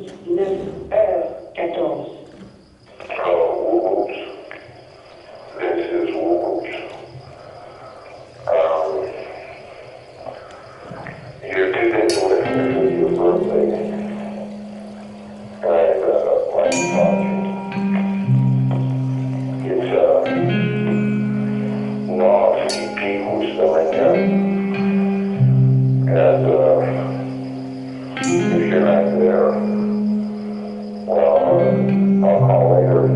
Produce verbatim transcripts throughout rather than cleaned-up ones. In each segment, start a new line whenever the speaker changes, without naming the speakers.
neuf heures quatorze.
Oh, whoops. This is whoops. Um, you're two days away from your birthday. And I got a plane project. It's a non-ski who's selling it. And uh, if you're not there, well, uh, I'll call later.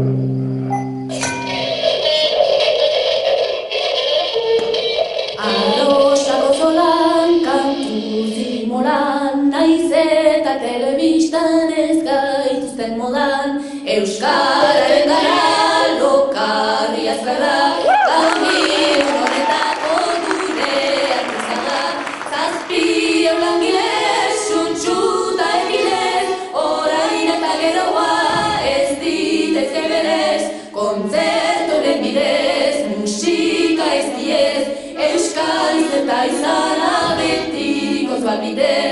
Arroxako zolan, kantu zimolan, naiz eta telebistan ez gaituzten modan, Euskararen gara, lokarri azkarra, kamion honetako dureak izala, zazpi eulangile, suntxuta egilez, orain eta geroa ez ditezke berez, kontzertoren bidez, musika ez diez, Euskal eta izana betikoz balbidez.